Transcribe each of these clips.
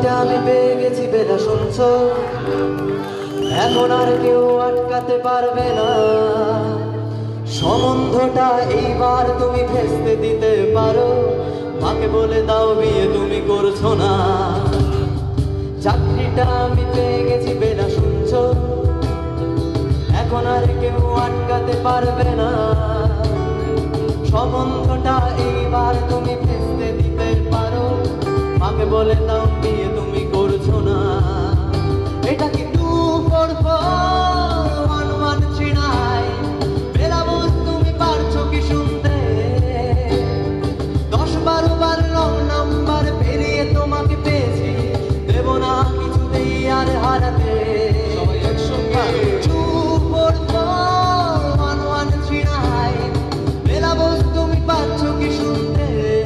চাকরিটা আমি পেয়ে গেছি বেলা শুনছো, এখন আর কেউ আটকাতে পারবে না। সম্বন্ধটা এইবার তুমি ভেস্তে দিতে পারো, মাকে বলে দাও বিয়ে তুমি করছো না। চাকরিটা আমি পেয়ে গেছি বেলা শুনছো, এখন আর কেউ আটকাতে পারবে না। সম্বন্ধটা এইবার তুমি ভেস্তে দিতে পারো, মাকে বলে দাও বিয়ে তুমি করছো না। এটা কি 24411 চিনাই বেলা বুঝ তুমি পারছো কি শুনতে? 10-12 বার রং নাম্বার পেরিয়ে তোমাকে পেয়েছি, দেব না কিছুতেই আর হারাতে। সবাই একসঙ্গে 24411 চিনাই বেলা বুঝ তুমি পারছো কি শুনতে?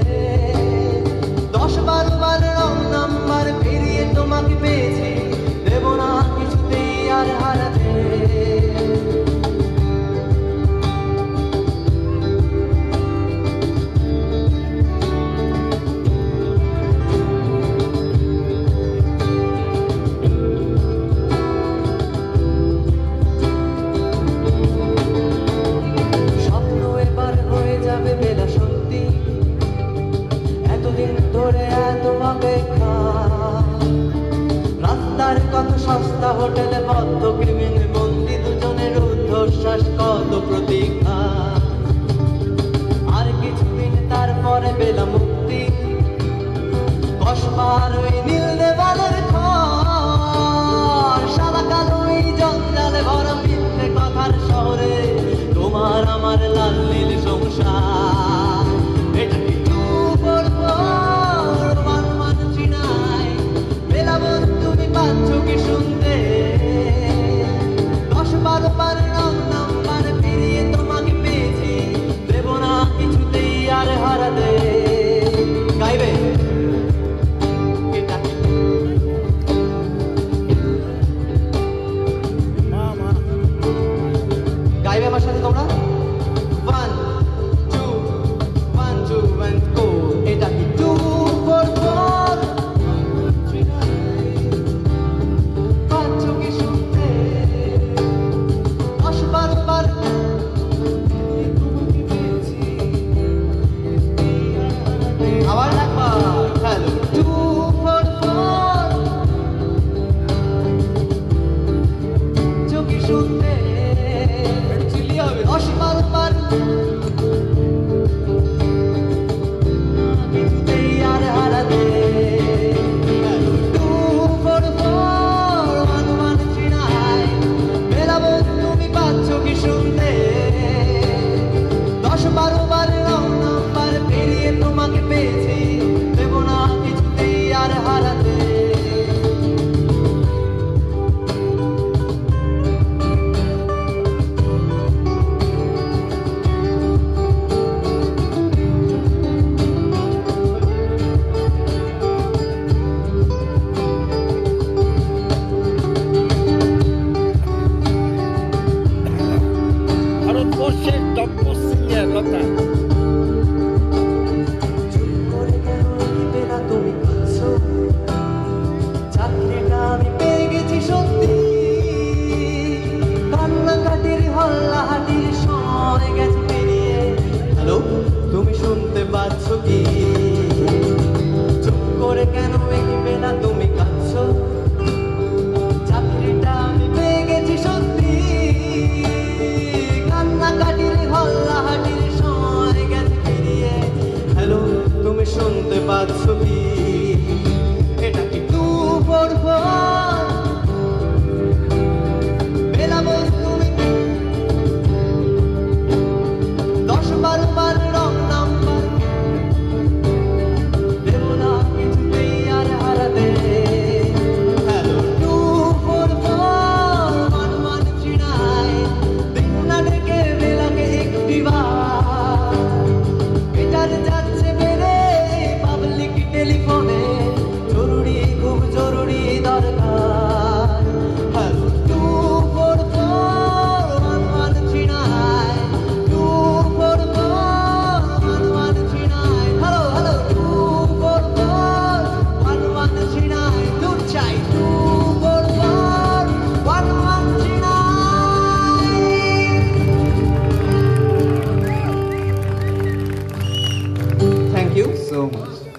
10-12 বার রং নাম্বার পেরিয়ে তোমাকে পেয়েছি, দেব না কিছুতেই আর হারাতে। স্বপ্ন এবার হয়ে যাবে বেলা সত্যি, এতদিন ধরে এত অপেক্ষা। রাস্তার কত সস্তা হোটেলে বদ্ধ কেবিন বন্দি দুজনের ঊর্ধ্বশ্বাস, কত প্রতীক্ষা। আর কিছুদিন তারপরে বেলা মুক্তি, বসবার ওই নীল দেওয়ালের ঘর, সাদা কালো এই জঞ্জালে ভরা মিথ্যে কথার শহরে তোমার আমার লাল নীল সংসার। এটা কি 24411 চিনাই বেলা বুঝ তুমি পাচ্ছো কি শুনতে? 10-12 বার রং নাম্বার পেরিয়ে তোমাকে পেয়েছি, দেব না কিছুতেই আর হারাতে। গাইবে এটা কি সো মাচ।